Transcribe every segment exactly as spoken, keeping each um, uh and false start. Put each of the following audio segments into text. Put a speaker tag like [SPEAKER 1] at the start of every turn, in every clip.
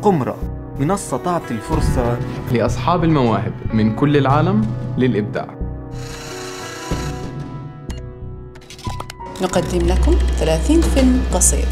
[SPEAKER 1] قمرة، منصة تعطي الفرصة
[SPEAKER 2] لأصحاب المواهب من كل العالم للإبداع.
[SPEAKER 3] نقدم لكم ثلاثين فيلم قصير.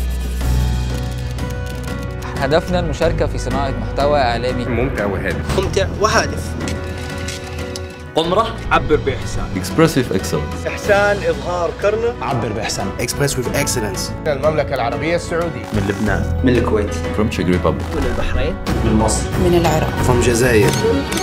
[SPEAKER 4] هدفنا المشاركة في صناعة محتوى إعلامي
[SPEAKER 5] ممتع وهادف.
[SPEAKER 6] ممتع وهادف.
[SPEAKER 7] قمرة عبر بإحسان.
[SPEAKER 8] Expressive excellence.
[SPEAKER 6] إحسان إظهار كرنة.
[SPEAKER 7] عبر بإحسان.
[SPEAKER 9] Express with excellence.
[SPEAKER 10] من المملكة العربية السعودية.
[SPEAKER 11] من لبنان.
[SPEAKER 12] من الكويت.
[SPEAKER 8] From Czech Republic.
[SPEAKER 13] من البحرين.
[SPEAKER 14] من مصر.
[SPEAKER 3] من العراق.
[SPEAKER 9] From الجزائر.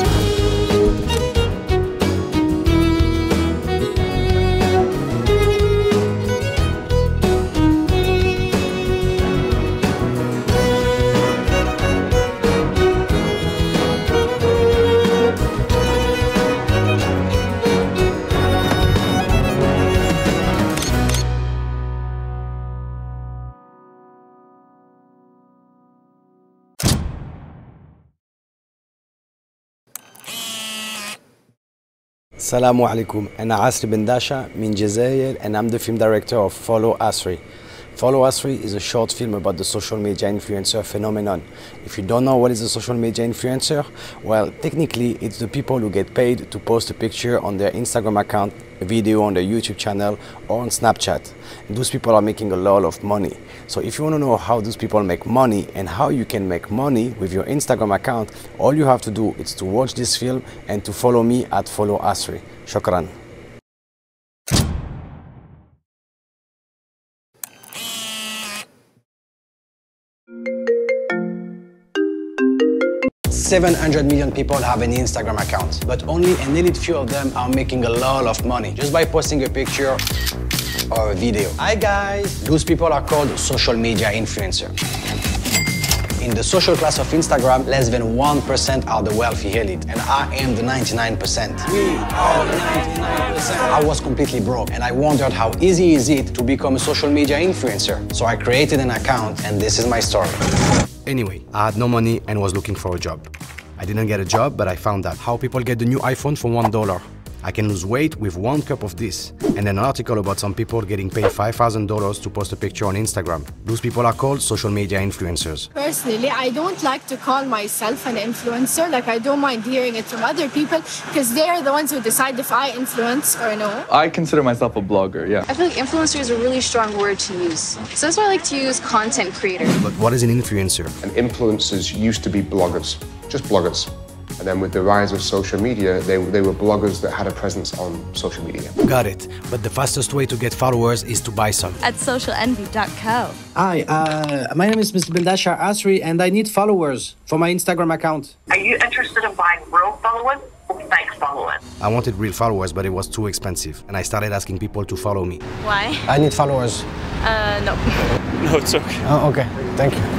[SPEAKER 15] Assalamu alaikum, أنا عاصري بن داشا من Jazair and I'm the film director of Follow Asri. Follow Asri is a short film about the social media influencer phenomenon. If you don't know what is a social media influencer, well, technically it's the people who get paid to post a picture on their Instagram account, a video on their YouTube channel or on Snapchat. And those people are making a lot of money. So if you want to know how those people make money and how you can make money with your Instagram account, all you have to do is to watch this film and to follow me at Follow Asri. Shukran. seven hundred million people have an Instagram account, but only an elite few of them are making a lot of money just by posting a picture or a video. Hi guys! Those people are called social media influencers. In the social class of Instagram, less than one percent are the wealthy elite, and I am the ninety-nine percent. We are the ninety-nine percent. I was completely broke, and I wondered how easy is it to become a social media influencer. So I created an account, and this is my story. Anyway, I had no money and was looking for a job. I didn't get a job, but I found out how people get the new iPhone for one dollar. I can lose weight with one cup of this. And then an article about some people getting paid five thousand dollars to post a picture on Instagram. Those people are called social media influencers.
[SPEAKER 16] Personally, I don't like to call myself an influencer. Like, I don't mind hearing it from other people because they are the ones who decide if I influence or no.
[SPEAKER 2] I consider myself a blogger, yeah.
[SPEAKER 17] I feel like influencer is a really strong word to use. So that's why I like to use content creator.
[SPEAKER 15] But what is an influencer?
[SPEAKER 5] And influencers used to be bloggers, just bloggers. And then with the rise of social media, they, they were bloggers that had a presence on social media.
[SPEAKER 15] Got it. But the fastest way to get followers is to buy some.
[SPEAKER 18] At social envy dot co.
[SPEAKER 6] Hi, uh, my name is Mister Bendasha Asri, and I need followers for my Instagram account.
[SPEAKER 19] Are you interested in buying real followers or fake followers?
[SPEAKER 15] I wanted real followers, but it was too expensive. And I started asking people to follow me.
[SPEAKER 18] Why?
[SPEAKER 6] I need followers.
[SPEAKER 18] Uh, no.
[SPEAKER 10] No, it's okay.
[SPEAKER 6] Oh, okay. Thank you.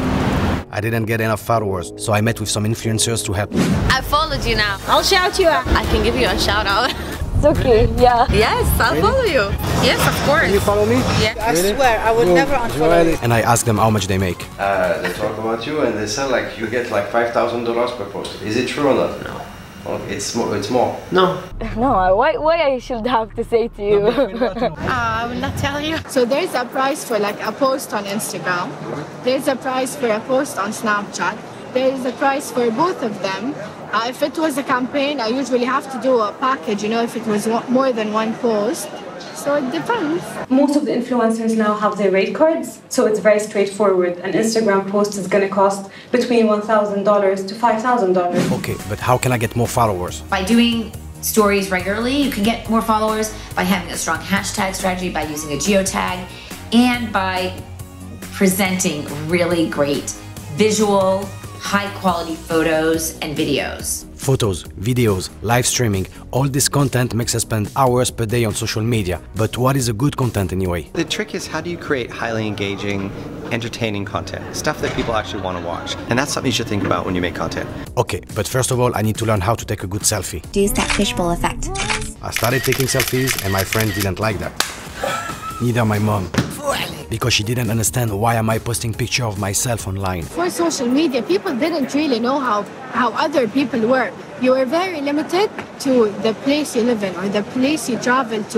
[SPEAKER 15] I didn't get enough followers, so I met with some influencers to help me.
[SPEAKER 18] I followed you now.
[SPEAKER 16] I'll shout you out.
[SPEAKER 18] I can give you a shout out.
[SPEAKER 16] It's okay, yeah.
[SPEAKER 18] Yes, I'll really? follow you. Yes, of course.
[SPEAKER 6] Can you follow me?
[SPEAKER 18] Yeah.
[SPEAKER 16] I really? swear, I would no. never unfollow you.
[SPEAKER 15] And I asked them how much they make.
[SPEAKER 20] Uh, they talk about you and they say like you get like five thousand dollars per post. Is it true or not?
[SPEAKER 11] No.
[SPEAKER 20] Oh, it's more. It's more.
[SPEAKER 11] No.
[SPEAKER 16] No. Why? Why I should have to say to you?
[SPEAKER 18] uh, I will not tell you.
[SPEAKER 16] So there's a price for like a post on Instagram. There's a price for a post on Snapchat. There is a price for both of them. Uh, if it was a campaign, I usually have to do a package, you know, if it was more than one post. So it depends.
[SPEAKER 2] Most of the influencers now have their rate cards, so it's very straightforward. An Instagram post is going to cost between one thousand dollars to five thousand dollars.
[SPEAKER 15] Okay, but how can I get more followers?
[SPEAKER 7] By doing stories regularly, you can get more followers by having a strong hashtag strategy, by using a geotag, and by presenting really great visual, high-quality photos and videos.
[SPEAKER 15] Photos, videos, live streaming, all this content makes us spend hours per day on social media. But what is a good content anyway?
[SPEAKER 12] The trick is, how do you create highly engaging, entertaining content? Stuff that people actually want to watch. And that's something you should think about when you make content.
[SPEAKER 15] Okay, but first of all, I need to learn how to take a good selfie.
[SPEAKER 3] Use that fishbowl effect.
[SPEAKER 15] I started taking selfies and my friend didn't like that. Neither my mom. Because she didn't understand why am I posting picture of myself online.
[SPEAKER 16] For social media, people didn't really know how, how other people were. You were very limited to the place you live in or the place you travel to.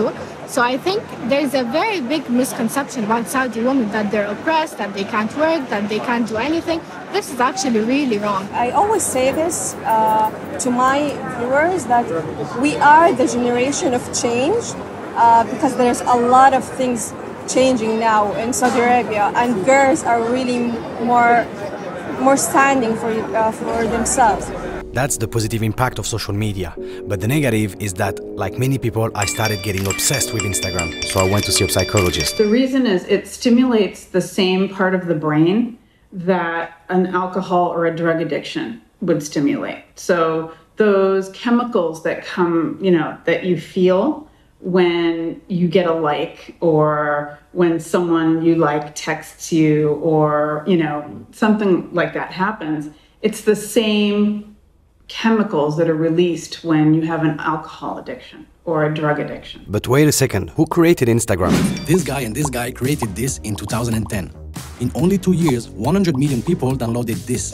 [SPEAKER 16] So I think there's a very big misconception about Saudi women that they're oppressed, that they can't work, that they can't do anything. This is actually really wrong.
[SPEAKER 11] I always say this uh, to my viewers that we are the generation of change uh, because there's a lot of things changing now in Saudi Arabia, and girls are really more, more standing for, uh, for themselves.
[SPEAKER 9] That's the positive impact of social media. But the negative is that, like many people, I started getting obsessed with Instagram. So I went to see a psychologist.
[SPEAKER 13] The reason is it stimulates the same part of the brain that an alcohol or a drug addiction would stimulate. So those chemicals that come, you know, that you feel when you get a like, or when someone you like texts you, or, you know, something like that happens, it's the same chemicals that are released when you have an alcohol addiction or a drug addiction.
[SPEAKER 9] But wait a second, who created Instagram?
[SPEAKER 6] This guy and this guy created this in two thousand ten. In only two years, one hundred million people downloaded this.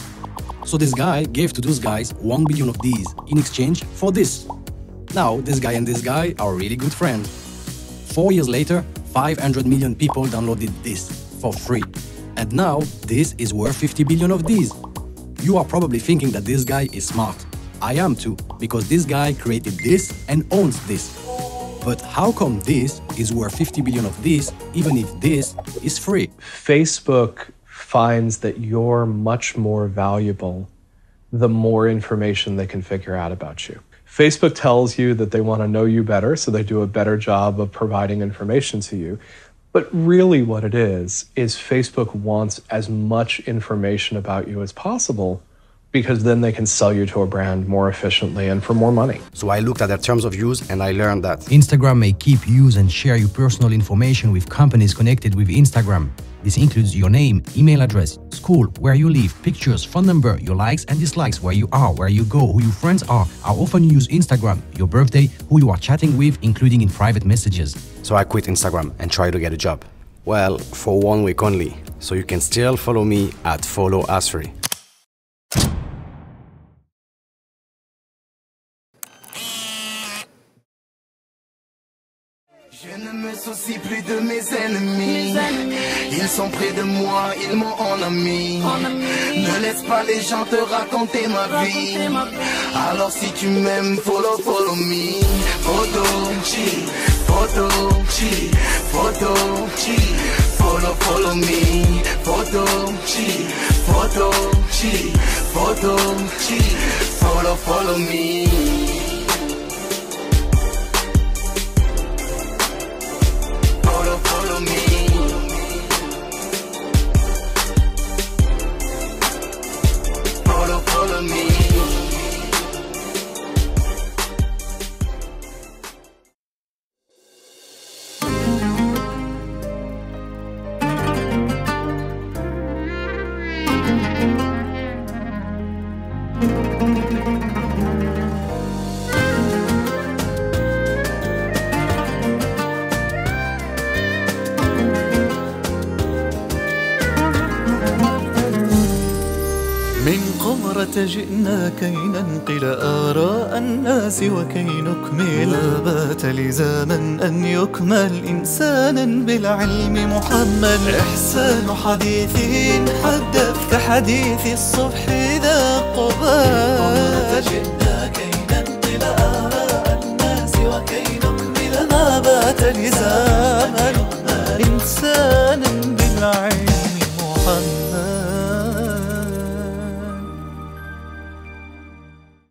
[SPEAKER 6] So this guy gave to those guys one billion of these in exchange for this. Now, this guy and this guy are really good friends. Four years later, five hundred million people downloaded this for free. And now, this is worth fifty billion of these. You are probably thinking that this guy is smart. I am too, because this guy created this and owns this. But how come this is worth fifty billion of this, even if this is free?
[SPEAKER 14] Facebook finds that you're much more valuable the more information they can figure out about you. Facebook tells you that they want to know you better, so they do a better job of providing information to you. But really what it is, is Facebook wants as much information about you as possible, because then they can sell you to a brand more efficiently and for more money.
[SPEAKER 9] So I looked at their terms of use and I learned that
[SPEAKER 21] Instagram may keep, use and share your personal information with companies connected with Instagram. This includes your name, email address, school, where you live, pictures, phone number, your likes and dislikes, where you are, where you go, who your friends are, how often you use Instagram, your birthday, who you are chatting with, including in private messages.
[SPEAKER 9] So I quit Instagram and tried to get a job. Well, for one week only. So you can still follow me at Follow Asri.
[SPEAKER 22] Je ne me soucie plus de mes ennemis. Ils sont près de moi, ils m'ont en ami. Ne laisse pas les gens te raconter ma vie. Alors si tu m'aimes, follow, follow me. Photo, chi, photo, chi, photo, chi. Follow, follow me. Photo, chi, photo, chi, photo, chi. Follow, follow me. Follow me. Follow, follow me.
[SPEAKER 23] جئنا كي ننقل آراء الناس وكي نكمل بات لزاما أن يكمل إنسانا بالعلم محمل إحسان حديث حدث كحديث الصبح ذا قبال جئنا كي ننقل آراء الناس وكي نكمل ما بات لزاما إنسان